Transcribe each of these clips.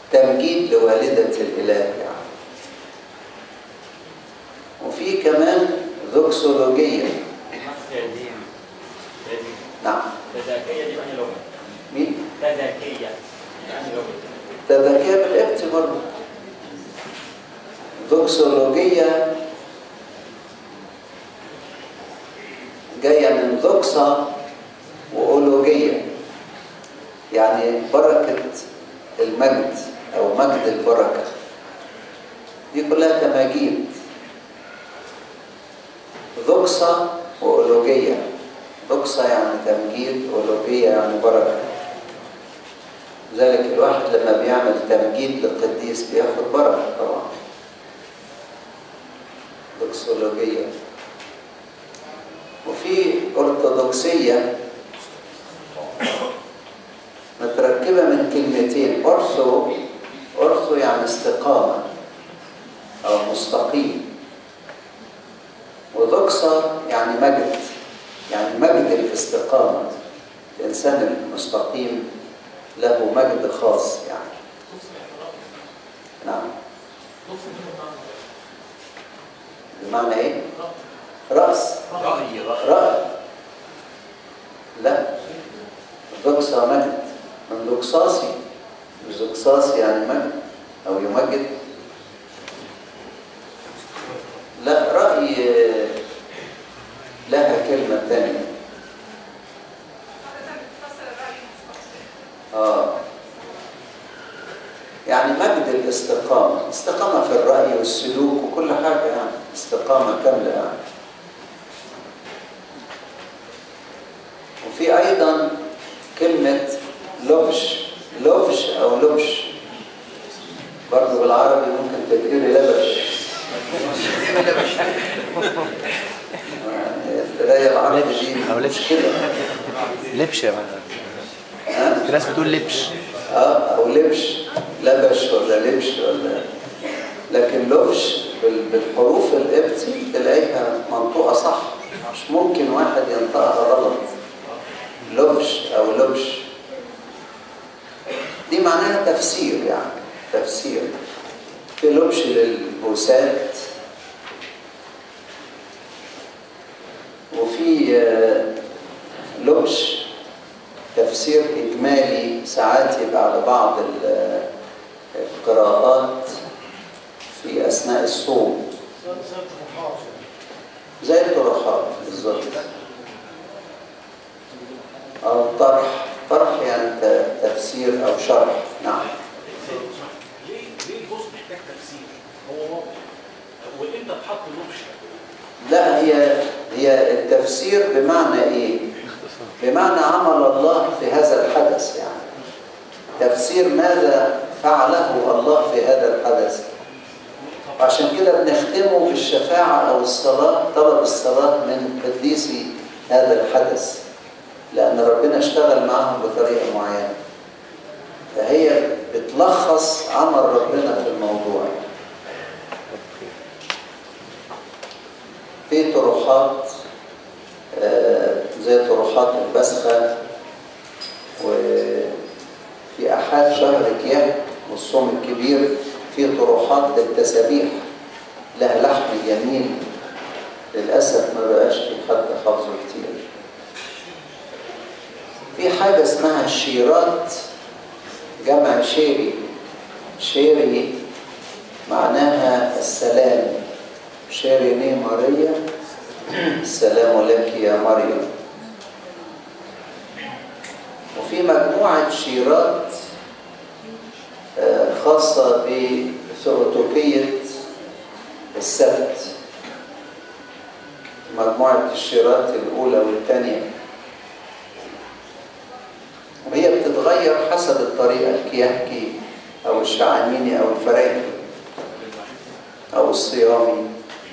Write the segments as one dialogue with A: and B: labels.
A: تمجيد لوالدة الإله يعني. وفي كمان دوكسولوجية. نعم.
B: تذاكية دي يعني لغة.
A: مين؟
B: تذاكية يعني لغة.
A: تذاكية بالإبت برضه. دوكسولوجية جاية من دوكسا وأولوجية، يعني بركة المجد أو مجد البركة. دي كلها تماجيد. دوكسا وأولوجية. دوكسا يعني تمجيد، أولوجية يعني بركة. لذلك الواحد لما بيعمل تمجيد للقديس بياخد بركة طبعا. دوكسولوجية. وفي أرثوذكسية متركبة من كلمتين. أرثو يعني استقامة أو مستقيم، ودوكسا يعني مجد، يعني مجد الاستقامة. الإنسان المستقيم له مجد خاص يعني. نعم. بمعنى إيه؟ رأس. رأي. لا، دوكسا مجد من دوكساسي. مش دوكساسي يعني مجد أو يمجد. لا، رأي لها كلمة ثانية. يعني مجد الاستقامة، استقامة في الرأي والسلوك وكل حاجة يعني، استقامة كاملة يعني. وفي أيضا كلمة لبش. لبش أو لبش برضه بالعربي ممكن تقولي لبش. القراية العربي دي مشكلة.
C: لبش يا معلم. في ناس بتقول لبش.
A: أو لبش، لبش ولا لبش ولا. لكن لبش بالحروف القبطي تلاقيها منطوقة صح، مش ممكن واحد ينطقها غلط. لبش أو لبش دي معناها تفسير يعني، تفسير. في لبش للبوسات، وفي لبش تفسير إجمالي ساعات يبقى على بعض القراءات في أثناء الصوم، زي الطروحات بالظبط. أو طرح يعني تفسير أو شرح. نعم.
D: ليه البوس محتاج تفسير؟ هو واضح. وإمتى اتحط اللبش؟
A: لا، هي التفسير بمعنى إيه؟ بمعنى عمل الله في هذا الحدث يعني. تفسير ماذا فعله الله في هذا الحدث. عشان كده بنختمه بالشفاعة أو الصلاة، طلب الصلاة من قديسي هذا الحدث، لأن ربنا اشتغل معهم بطريقة معينة، فهي بتلخص عمل ربنا في الموضوع. في طروحات زي طروحات البسخة، وفي أحد شهر كياه والصوم الكبير في طروحات للتسابيح لها لحن جميل، للأسف ما بقاش في حد حافظه كتير. في حاجة اسمها الشيرات، جمع شيري. شيري معناها السلام. شيريني ماريا، السلام لك يا مريم. وفي مجموعة شيرات خاصة بثيوتوكية السبت، مجموعة الشيرات الأولى والثانية، وهي بتتغير حسب الطريقة، الكيهكي أو الشعانيني أو الفريقي أو الصيامي،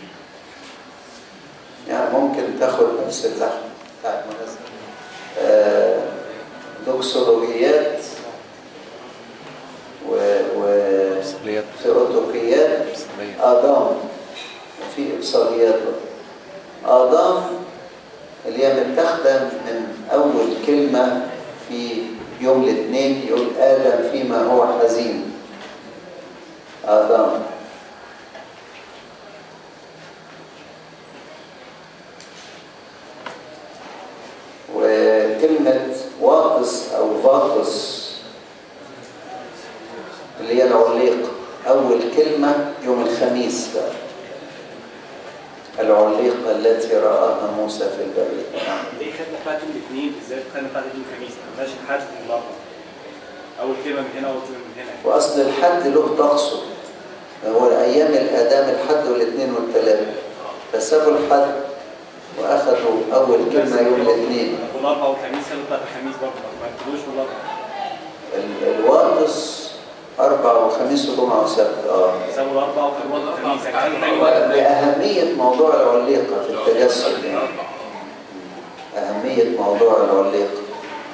A: يعني ممكن تاخد نفس اللحن بتاعت مناسبة. دوكسولوجيات وثيوتوكيات آدام، وفي إبصاليات. آدام اللي هي متاخدة من أول كلمة في يوم الاثنين، يقول آدم فيما هو حزين. آدم. وكلمة واطس أو فاطس اللي هي العليق، أول كلمة يوم الخميس بقى، العليقة التي رآها موسى في البرية.
D: ليه خدنا بتاعت الاثنين؟ ازاي خدنا بتاعت يوم الخميس؟ ما ماشي الحد في الاربعاء. اول كلمه من هنا واول كلمه من هنا.
A: وأصل الحد له طقسه، هو أيام الآدام الحد والاثنين والثلاثة، فسابوا الحد وأخذوا أول كلمة يوم الاثنين.
D: والاربعاء والخميس خدوا بتاعت الخميس برضه، ما يكتبوش في الاربعاء.
A: الواطس أربعة وخميس وجمعة وسبت.
D: سابوا الاربعاء وخدوا الخميس.
A: لأهمية موضوع العليقة في التجسد يعني. أهمية موضوع العليقة.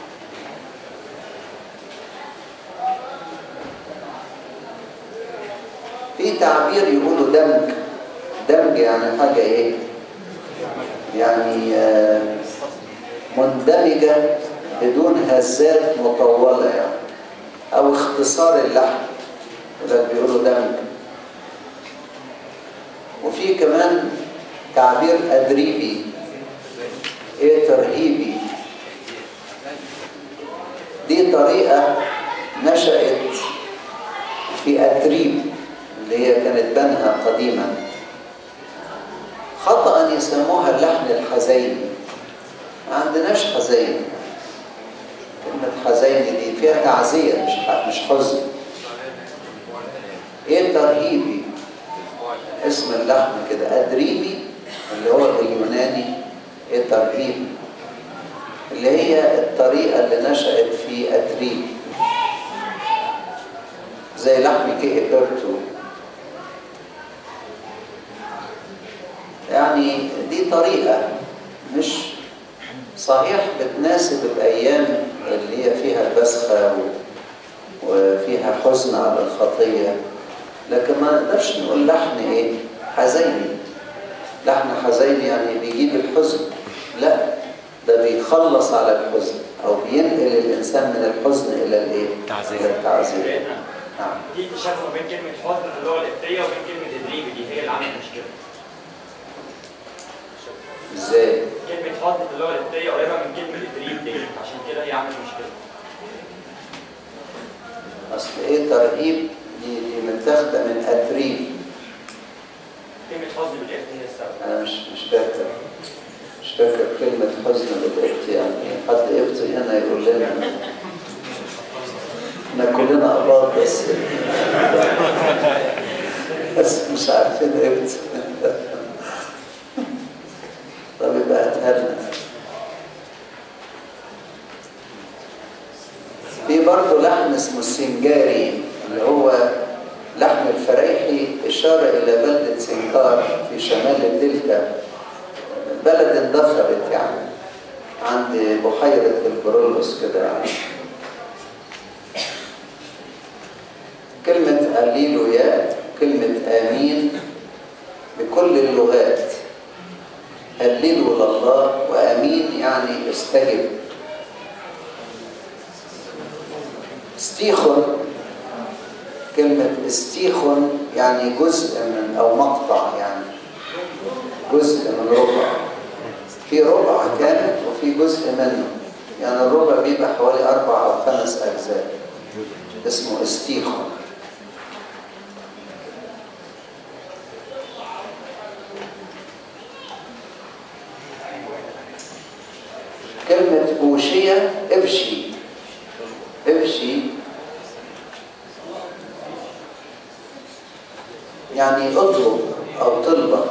A: في تعبير يقولوا دمج. دمج يعني حاجة إيه؟ يعني مندمجة بدون هزات مطولة يعني، أو اختصار اللحن، وده بيقولوا دمج. وفي كمان تعبير أدريبي، إيه ترهيبي. دي طريقة نشأت في أتريب اللي هي كانت بنها قديما. خطأ يسموها اللحن الحزيني. ما عندناش حزين. كلمة حزين دي فيها تعزية مش حزن. ايه ترهيبي؟ اسم اللحن كده أدريبي اللي هو باليوناني ايه ترهيبي، اللي هي الطريقة اللي نشأت في أتريب زي لحن كيبرتو. يعني دي طريقة مش صحيح بتناسب الأيام اللي هي فيها البسخة وفيها حزن على الخطية، لكن ما نقدرش نقول لحن إيه؟ حزيني. لحن حزيني يعني بيجيب الحزن، لا، ده بيخلص على الحزن أو بينقل الإنسان من الحزن إلى الإيه؟ التعزية.
B: نعم. دي تشابه بين كلمة حزن في اللغة القبطية وبين كلمة إدريبي، دي هي اللي عملت مشكلة.
A: ازاي؟
B: كلمة حزن في اللغة القبطية قريبة من كلمة إدريب دي، عشان كده هي عملت مشكلة.
A: أصل إيه ترهيب؟ دي متاخدة من أتريب.
B: كلمة حزن بالقبطي هي السبب.
A: أنا مش فاكر كلمة حزن بالقبطي يعني. حد قبطي هنا يقول لنا. احنا كلنا أباط بس مش عارفين قبطي. طب يبقى هاتها. في برضه لحن اسمه السنجاري اللي هو لحن الفريحي، إشارة إلى بلدة سنكار في شمال الدلتا، بلد اندثرت يعني عند بحيرة البرولوس كده يعني. كلمة هللويا، كلمة آمين بكل اللغات. هللوا لله وآمين يعني استجب. استيخن، كلمة استيخن يعني جزء من أو مقطع، يعني جزء من ربع. في ربع كامل وفي جزء منه، يعني الربع بيبقى حوالي 4 أو 5 أجزاء، اسمه استيخن. كلمة أوشية افشي. افشي يعني اطلب أو طلبة.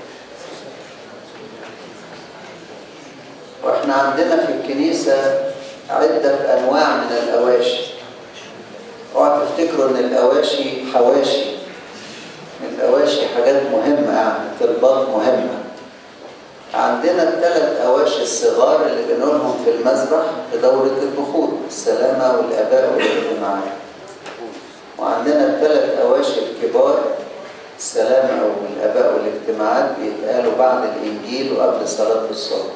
A: واحنا عندنا في الكنيسة عدة أنواع من الأواشي. اوعوا تفتكروا إن الأواشي حواشي. الأواشي حاجات مهمة يعني طلبات مهمة. عندنا ال3 أواشي الصغار اللي بنقولهم في المذبح في دورة البخور، السلامة والآباء والاجتماعات. وعندنا ال3 أواشي الكبار، السلامة والآباء والاجتماعات، بيتقالوا بعد الإنجيل وقبل صلاة الصبح.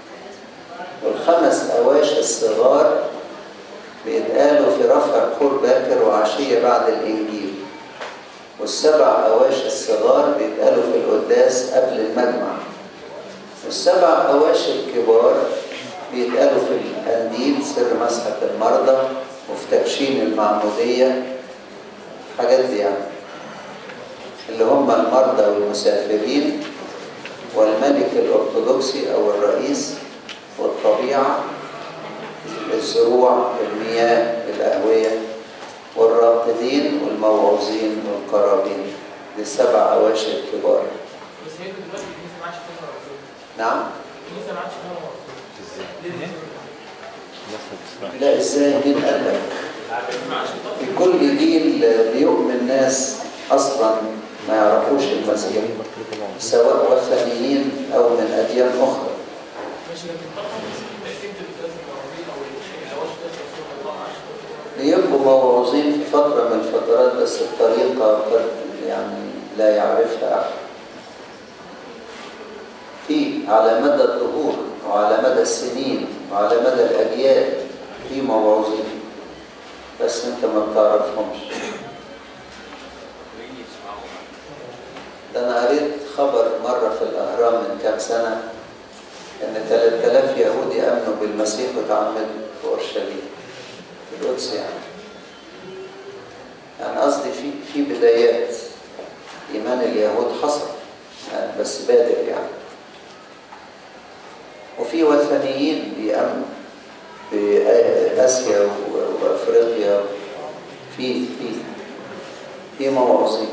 A: وال5 أواشي الصغار بيتقالوا في رفع بخور باكر وعشية بعد الإنجيل. والسبع أواشي الصغار بيتقالوا في القداس قبل المجمع، والسبع أواشي الكبار بيتقالوا في القنديل سر مسحة المرضى وفي تبشين المعمودية، حاجات دي يعني، اللي هم المرضى والمسافرين والملك الأرثوذكسي أو الرئيس والطبيعة، الزروع، المياه، الأهوية، والراقدين والموعوظين والقرابين. دي السبع أواشي الكبار.
E: بس هي دلوقتي الكنيسه ما عادش فيها موعظين.
A: نعم؟
E: الكنيسه ما عادش فيها موعظين.
A: لا ازاي؟ مين قال لك؟ في كل جيل بيؤمن ناس اصلا ما يعرفوش المسيح، سواء وثنيين او من اديان اخرى.
E: ماشي، لكن طبعا تقسيمه القداس الموعظين او الأواشي القداس ما عادش
A: بيبقوا موعوظين في فتره من الفترات، بس الطريقه قد يعني لا يعرفها احد. في على مدى الدهور وعلى مدى السنين وعلى مدى الاجيال في موعوظين، بس انت ما بتعرفهمش. ده انا قريت خبر مره في الاهرام من كام سنه ان 3000 يهودي امنوا بالمسيح وتعمدوا في اورشليم في القدس يعني قصدي في بدايات ايمان اليهود حصل يعني، بس بادئ يعني. وفي وثنيين بيأمنوا في آسيا وأفريقيا، في موعظين.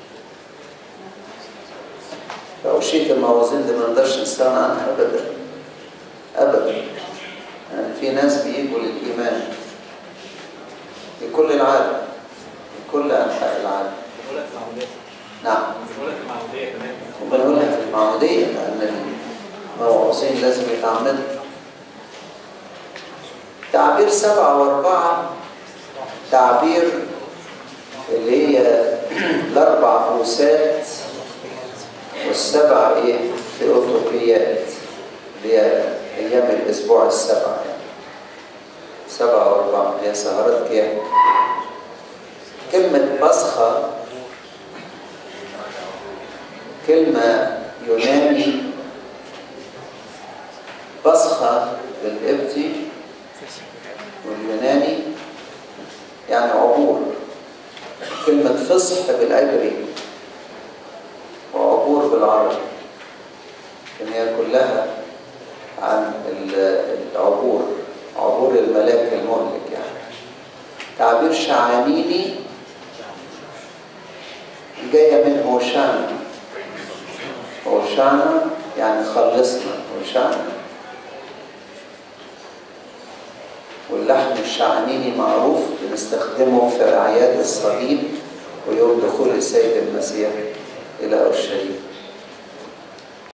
A: فأوشية الموعظين دي ما نقدرش نستغنى عنها أبدا أبدا. يعني في ناس بيجوا للإيمان في كل العالم، في كل أنحاء العالم. نعم. وبنقولها في المعمودية لأن الموعظين لازم يتعمدوا. تعبير 7 و4 تعبير اللي هي الأربع بوسات والسبع ثيوتوقيات اللي هي أيام الأسبوع السبع يعني 7 و4 هي سهرات كيان. كلمة بصخة كلمة يوناني، بصخة بالقبطي واليوناني يعني عبور. كلمة فصح بالعبري وعبور بالعربي، إن هي كلها عن العبور، عبور الملاك المهلك يعني. تعبير شعانيني جاية من هوشانا. هوشانا يعني خلصنا، هوشانا. واللحن الشعانيني معروف بنستخدمه في أعياد الصليب ويوم دخول السيد المسيح إلى أورشليم.